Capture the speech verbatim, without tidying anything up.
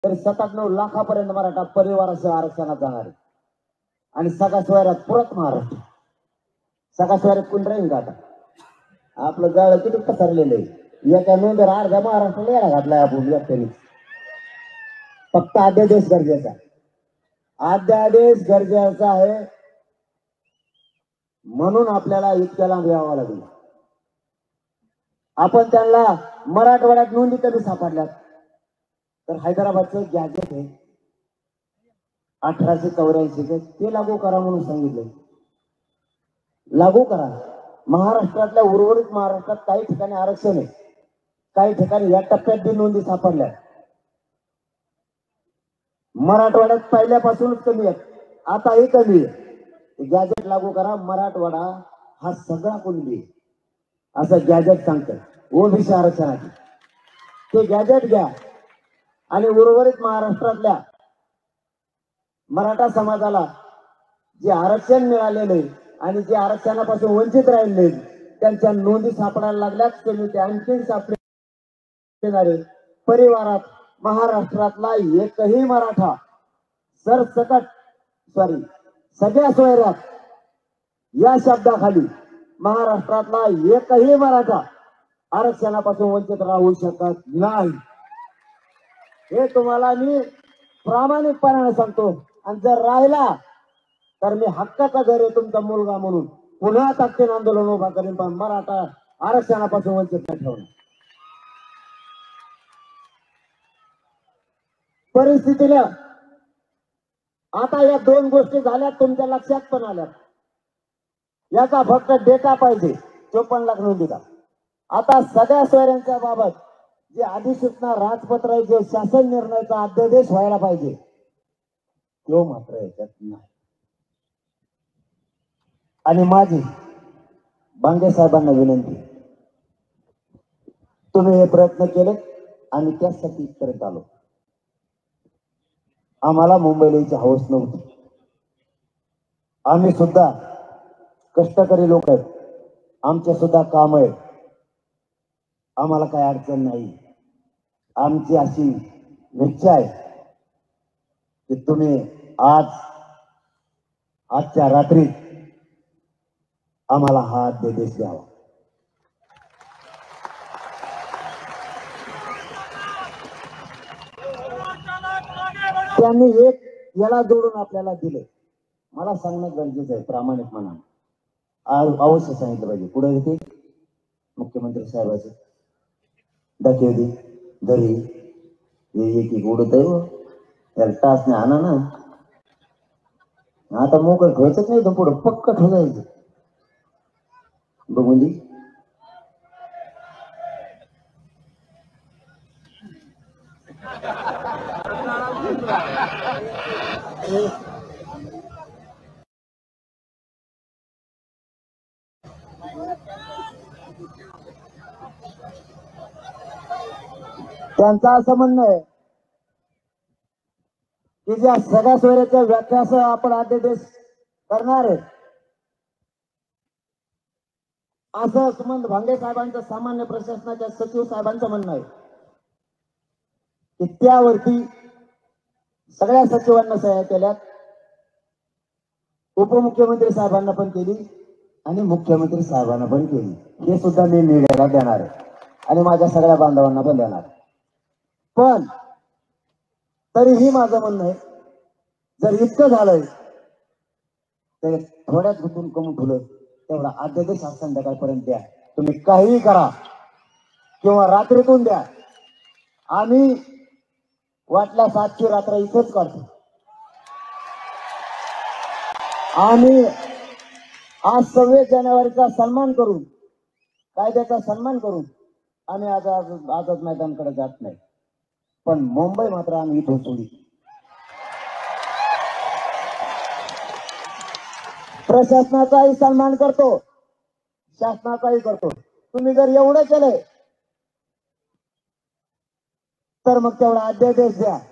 तरी सत्त्याण्णव लाखापर्यंत मराठा परिवाराचं आरक्षणात जाणार आहे. आणि सगळ्या सोयऱ्यात पुरत महाराष्ट्र सगळ्या सोयऱ्यात कोण राहील का आता? आपलं जाळ किती पसरलेलं आहे. एका नोंदर अर्ध्या महाराष्ट्राला येडा घातलाय आपण व्यक्तीने. फक्त अध्यादेश गरजेचा अध्यादेश गरजेचा आहे म्हणून आपल्याला इतक्या लांब यावं लागेल. आपण त्यांना मराठवाड्यात नोंदी कधी सापडल्यात तर हैदराबादचं गॅजेट आहे अठराशे चौऱ्याऐंशी ते लागू करा म्हणून सांगितलं. लागू करा. महाराष्ट्रातल्या उर्वरित महाराष्ट्रात काही ठिकाणी आरक्षण आहे, काही ठिकाणी या टप्प्यात बी नोंदी सापडल्या. मराठवाड्यात पहिल्यापासूनच कमी आहे, आताही कमी आहे. गॅजेट लागू करा. मराठवाडा हा सगळा कुणबी असं गॅजेट सांगतं ओबीसी आरक्षणाची. ते गॅजेट घ्या आणि उर्वरित महाराष्ट्रातल्या मराठा समाजाला जे आरक्षण मिळालेले आणि जे आरक्षणापासून वंचित राहिले त्यांच्या नोंदी सापडायला लागल्याच कमी ते आणखी सापडणारे परिवारात महाराष्ट्रातला एकही मराठा सरसकट सॉरी सगळ्या सोयऱ्यात या शब्दाखाली महाराष्ट्रातला एकही मराठा आरक्षणापासून वंचित राहू शकत नाही. हे तुम्हाला मी प्रामाणिकपणाने सांगतो. आणि जर राहिला तर मी हक्काचा घर आहे तुमचा मुलगा म्हणून पुन्हा ताकदीने आंदोलन उभा करेन, पण मराठा आरक्षणापासून वंचित नाही ठेवणार. परिस्थितीला आता या दोन गोष्टी झाल्या तुमच्या लक्षात पण आल्या. याचा फक्त डेटा पाहिजे. चोपन्न लाख नोंदीचा आता सगळ्या सोयऱ्यांच्या बाबत जे अधिसूचना राजपत्र आहे, जे शासन निर्णयाचा अध्यादेश व्हायला पाहिजे तो मात्र याच्यात नाही. आणि माझी बांगे साहेबांना विनंती, तुम्ही हे प्रयत्न केले आणि त्यासाठी करत आलो. आम्हाला मुंबईला यायची हौस नव्हती. आम्ही सुद्धा कष्टकरी लोक आहेत, आमचे सुद्धा काम आहे, आम्हाला काही अडचण नाही. आमची अशी इच्छा आहे की तुम्ही आज आजच्या रात्री आम्हाला हा अध्यादेश द्यावा. त्यांनी एक याला जोडून आपल्याला दिले. मला सांगणं गरजेचं आहे प्रामाणिकपणाने. अवश्य सांगितलं पाहिजे. पुढे येते मुख्यमंत्री साहेबाचे दाखवली दरी एक एक उडत आहे त्याला तास नाही आणा ना. आता मोकळं ठेवायचंच नाही तर पुढं पक्क ठेवायचं. बघून दे त्यांचं असं म्हणणं आहे की ज्या सगळ्या सोयऱ्याच्या व्याख्यासह आपण अध्यादेश करणार आहे असं सुमंत भांगे साहेबांचं सामान्य प्रशासनाच्या सचिव साहेबांचं म्हणणं आहे की त्यावरती सगळ्या सचिवांना सह्या केल्यात. उपमुख्यमंत्री साहेबांना पण केली आणि मुख्यमंत्री साहेबांना पण केली. हे सुद्धा मी मीडियाला देणार आहे आणि माझ्या सगळ्या बांधवांना पण देणार. पण तरीही माझं म्हणणं आहे जर इतकं झालंय तर थोड्याच गुंतून कमी ठेवलं तेवढा अध्यादेश आज संध्याकाळपर्यंत द्या. तुम्ही काहीही करा किंवा रात्रीतून द्या. आम्ही वाटल्या सातची रात्र इथेच काढतो. आम्ही आज सव्वीस जानेवारीचा सन्मान करून कायद्याचा सन्मान करून आम्ही आज आझाद मैदानाकडे जात नाही. पण मुंबई मात्र आम्ही इथून सोडी. प्रशासनाचाही सन्मान करतो, शासनाचाही करतो. तुम्ही जर एवढं केलंय तर मग तेवढा अध्यादेश द्या.